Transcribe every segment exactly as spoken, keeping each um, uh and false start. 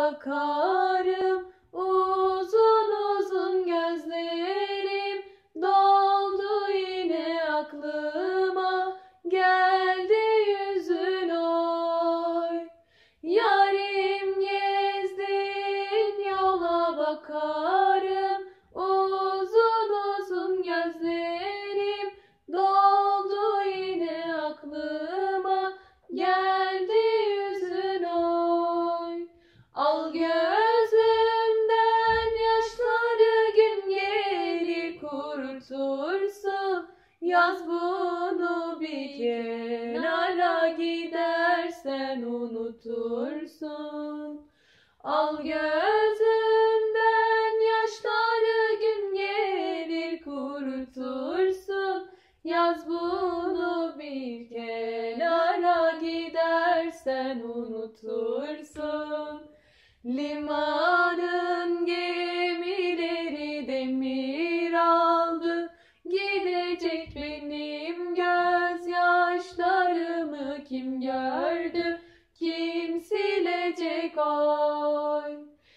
bakarım, uzun uzun gözlerim doldu yine aklıma, geldi yüzün oy. Yarim gezdin yola bakarım, uzun uzun gözlerim doldu yine aklıma, geldi yüzün oy. Al gözümden yaşları, gün gelir kurutursun, yaz bunu bir kenara, gidersen unutursun. Al gözümden yaşları, gün gelir kurutursun, yaz bunu bir kenara, gidersen unutursun. Limanın gemileri demir aldı, gidecek benim gözyaşlarımı kim gördü, kim silecek oy.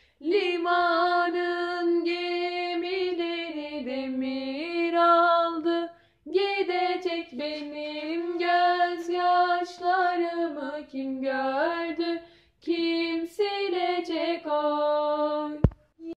Limanın gemileri demir aldı, gidecek benim gözyaşlarımı kim gördü,